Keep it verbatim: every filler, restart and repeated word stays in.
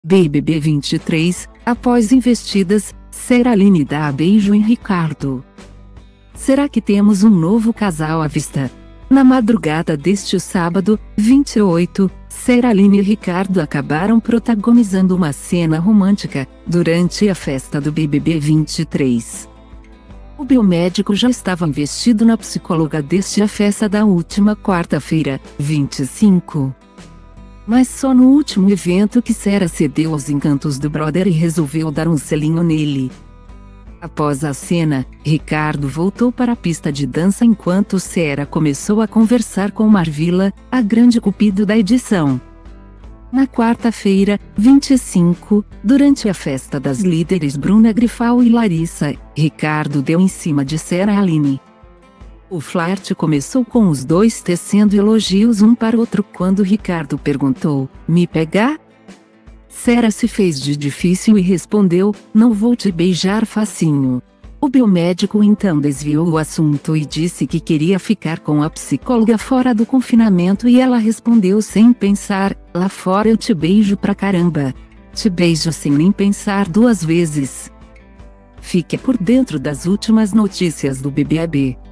B B B vinte e três, após investidas, Seraline dá beijo em Ricardo. Será que temos um novo casal à vista? Na madrugada deste sábado, vinte e oito, Seraline e Ricardo acabaram protagonizando uma cena romântica, durante a festa do B B B vinte e três. O biomédico já estava investido na psicóloga desde a festa da última quarta-feira, vinte e cinco. Mas só no último evento que Sera cedeu aos encantos do brother e resolveu dar um selinho nele. Após a cena, Ricardo voltou para a pista de dança enquanto Sera começou a conversar com Marvila, a grande cupido da edição. Na quarta-feira, vinte e cinco, durante a festa das líderes Bruna Grifal e Larissa, Ricardo deu em cima de Seraline. O flerte começou com os dois tecendo elogios um para o outro quando Ricardo perguntou: "Me pegar?" Sera se fez de difícil e respondeu: "Não vou te beijar facinho." O biomédico então desviou o assunto e disse que queria ficar com a psicóloga fora do confinamento e ela respondeu sem pensar: "Lá fora eu te beijo pra caramba. Te beijo sem nem pensar duas vezes." Fique por dentro das últimas notícias do B B B.